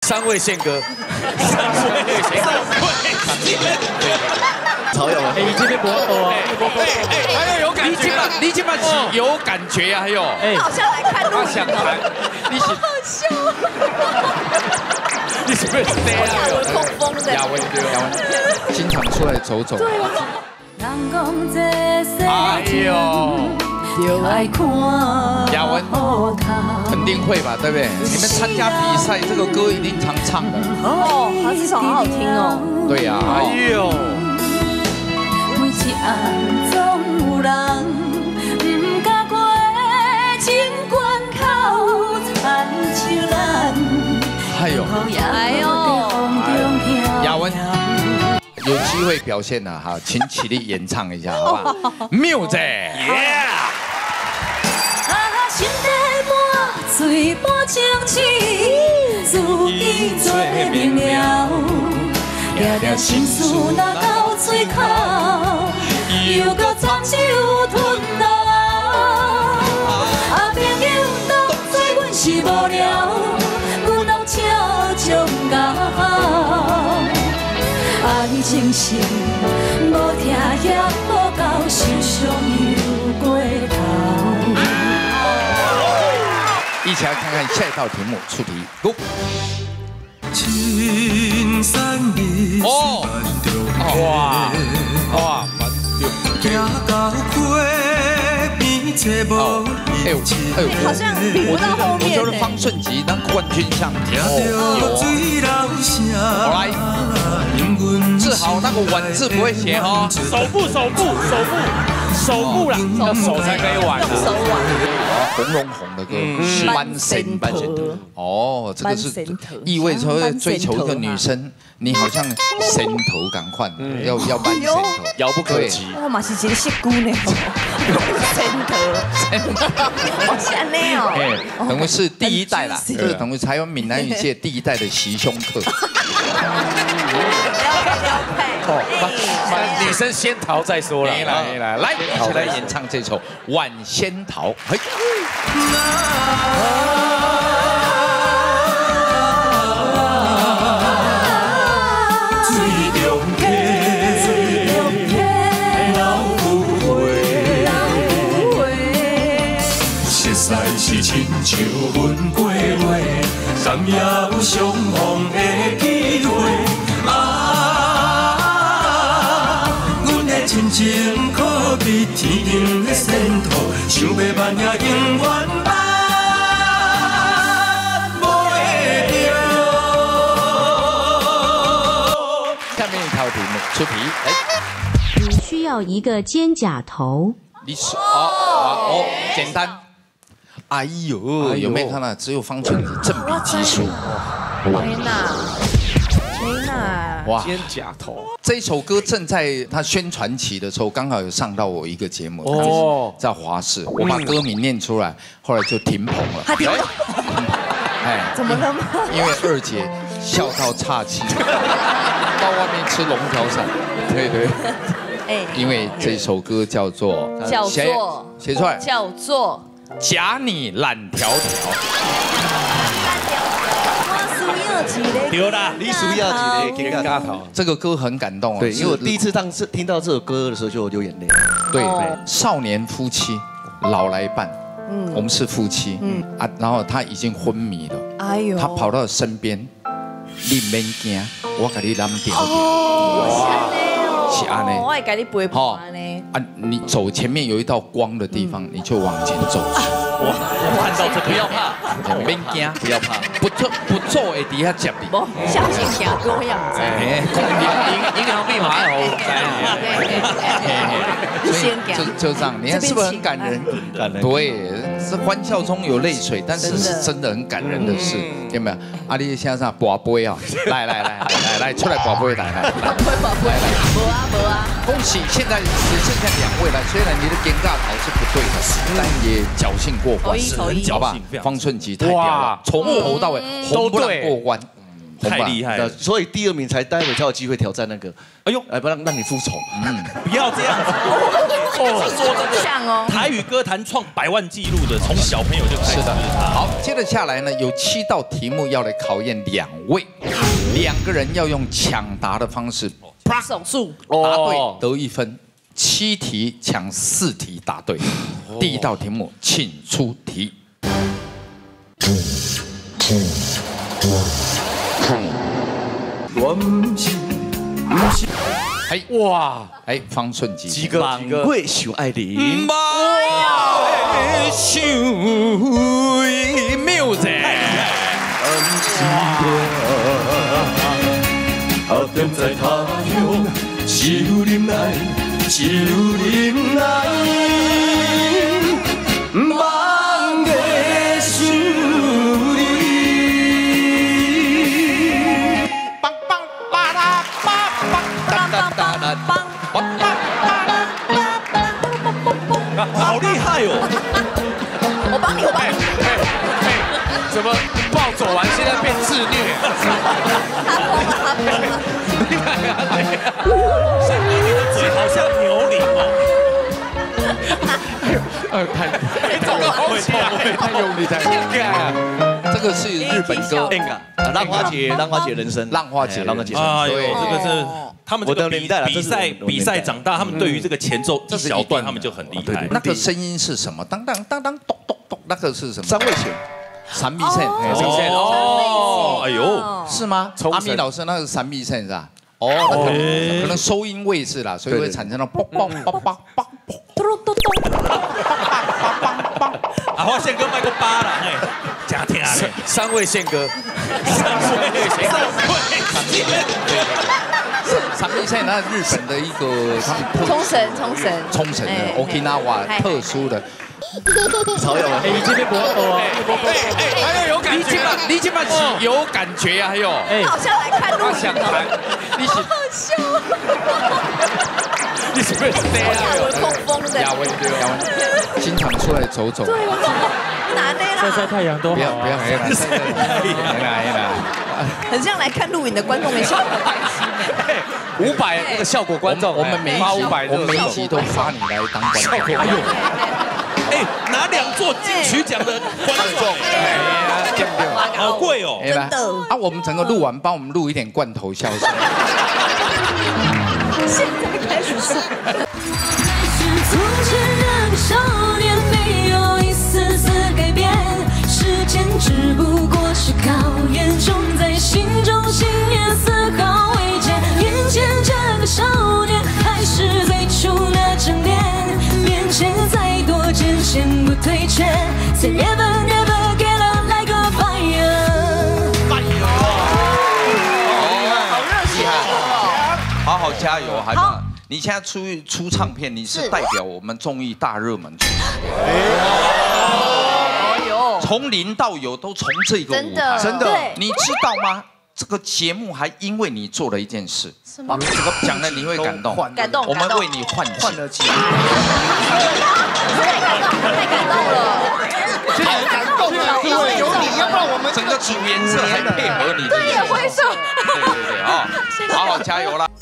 3位宪哥， 曹友文， 哎，这边不哦， 还有感觉，你今晚是有感觉呀，还有， 哎，好像来看录影哦， 你好好笑。 你是不是这样？ 亚文痛风的， 亚文， 经常出来走走。 哎呦，亚文肯定会吧，对不对？你们参加比赛，这个歌一定常唱的。 哦，他这首好好听哦。 对呀，哎呦。哎呦，亚文有机会表现了哈，请起立演唱一下，好不好 ？Music， 心在满嘴半情痴，自己做明了，抓抓心事拿到嘴口，又搁插手吞落。啊，朋友当作阮是无聊，阮老笑将咬。爱情是无听也无够，受伤又过头。 一起来看看下一道题目，出题 ，Go。 青山绿水哇， 行到溪边找无人情， 好像比不到后面。 我觉得方顺吉当冠军相听到水流声， 来，志豪那个碗字不会写哦， 手部啦，要手才可以玩的。 用手玩。 红龙红的歌，半身头。哦，这个是意味着追求一个女生，你好像身头赶快，要半身头， 遥不可及。 我嘛是一个识姑呢，身头，好像那哦。 哎，等于是第一代啦，就是等于台湾闽南语界第一代的袭胸客。 女生先逃再说了。 来，一起来演唱这首《晚仙桃》。嘿。 是亲像阮过月，总也有相逢的机会。阮的亲情可比天顶的仙桃，想要万也永远挽袂着。 下面一条题目，出题， 你需要一个肩胛头。 你是哦，简单。哎呦，有没有看到？只有方寸正比基数。 天哪！ 哇， 肩胛头。 这首歌正在他宣传期的时候，刚好有上到我一个节目哦， 在华视，我把歌名念出来，后来就停棚了。 他停了。 哎， 怎么了吗？ 因为二姐笑到岔气，到外面吃龙条散。对。哎，因为这首歌叫做写出来叫做。 假你懒条条， 丢啦！你属要几个肩胛头？ 这个歌很感动啊！ 对，因为我第一次听到这首歌的时候就流眼泪。 对，少年夫妻老来伴，我们是夫妻，然后他已经昏迷了，哎呦，他跑到身边，你免惊，我给你揽条条。是安呢， 我会给你陪伴呢。 啊，你走前面有一道光的地方，你就往前走去。 我看到这不要怕， 免惊，不要怕，不做会底下接你。 相信行过样子。 银行密码所以就这样，你看是不是很感人？ 感人。 对，是欢笑中有泪水，但是是真的很感人的事，有没有？阿丽先生拔杯啊，来，出来拔杯来。 没啊！ 恭喜，现在只剩下2位了。虽然你的肩胛头是不对的，但也侥幸过关，好吧？方寸吉太屌了，从头到尾红不让过关。 太厉害了， 所以第2名待会才有机会挑战那个。哎呦，不让你服从， 不要这样子。说真的， 像哦， 台语歌坛创100万纪录的，从小朋友就开始。是的。 好，接着下来呢，有7道题目要来考验2位，2个人要用抢答的方式， 手速答对得1分，7题抢4题答对。第1道题目，请出题。哎哇！哎，方顺吉， 几个会想爱你， 想妙者， 后点在他乡，手忍来，手忍来，梦的想你。 棒棒巴拉巴棒当当当当棒。 好厉害哦！ 我帮你，我帮你。 怎么暴走完现在变自虐？像你的嘴好像牛铃哦。 太用力，太这个是日本歌， 浪花节人生， 浪花节， 哎呦，这个是他们这个比赛长大，他们对于这个前奏一小段，他们就很厉害。 那个声音是什么？当当当当咚咚咚，那个是什么 ？3味线 ，3味线， 哦，哎呦， 是吗？阿咪老师那个3味线是吧？哦，那可能收音位置啦，所以会产生了嘣嘣嘣嘣嘣。 啊，我宪哥卖过8啦，嘿，假听啊 ，3位宪哥 ，3味线那日本的一个他们冲绳的 Okinawa 特殊的。 曹友， 你这边不哦， 还有感觉，你这边是有感觉啊，还有， 好像来看录影哦， 你是好笑， 你是不是这样？ 我痛风的， 亚文，经常出来走走， 对，我拿那啦， 晒太阳都好， 不要黑了， 很像来看录影的观众没笑得开心 500那个效果观众， 我们每一集都发你来当观众，哎呦。 哎，拿2座金曲奖的观众，好贵哦， 真的啊！我们整个录完，帮我们录一点罐头笑声。 现在开始说。 从前那个少年，没有一丝丝改变，时间只不过是考验，种在心中信念丝毫未减。眼前这个少年，还是最初那张脸，面前再多艰险不退却 ，Say never never get up like a fire。 厉害，好好加油，孩子。你现在出唱片，你是代表我们综艺大热门出从零到有都从这个舞台， 真的， 你知道吗？这个节目还因为你做了一件事，这个讲了你会感动，我们为你换了季， 太感动了， 太感动了，因为有你，要不然我们整个主颜色还配合你， 对，也会说， 对啊，好好加油啦。